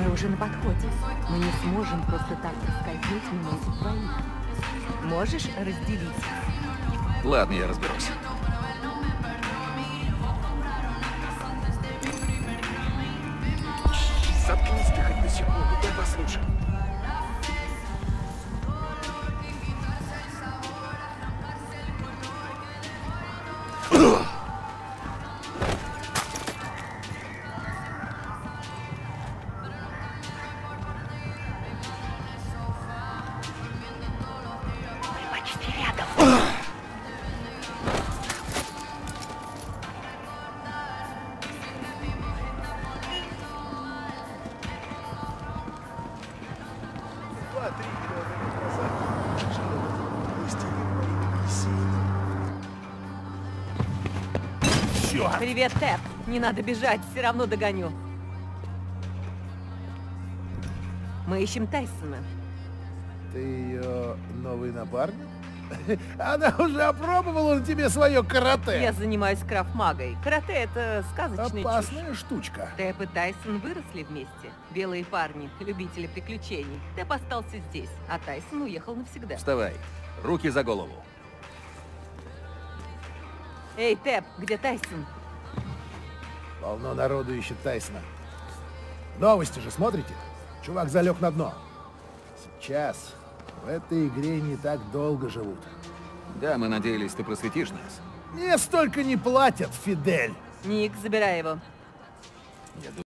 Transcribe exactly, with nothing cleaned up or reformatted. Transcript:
Мы уже на подходе. Мы не сможем просто так проскользнуть мимо этих двоих. Можешь разделить? Ладно, я разберусь. Заткнись ты хоть на секунду, дай послушай. Два-три километра назад жил властелин Черт! Привет, Тэп. Не надо бежать, все равно догоню. Мы ищем Тайсона. Ты ее новый напарник? Она уже опробовала на тебе свое карате. Я занимаюсь крафт-магой. Карате — это сказочная Опасная чушь. штучка. Тэп и Тайсон выросли вместе. Белые парни, любители приключений. Тэп остался здесь, а Тайсон уехал навсегда. Вставай. Руки за голову. Эй, Тэп, где Тайсон? Полно народу ищет Тайсона. Новости же смотрите? Чувак залег на дно. Сейчас в этой игре не так долго живут. Да, мы надеялись, ты просветишь нас. Мне столько не платят, Фидель. Ник, забирай его. Я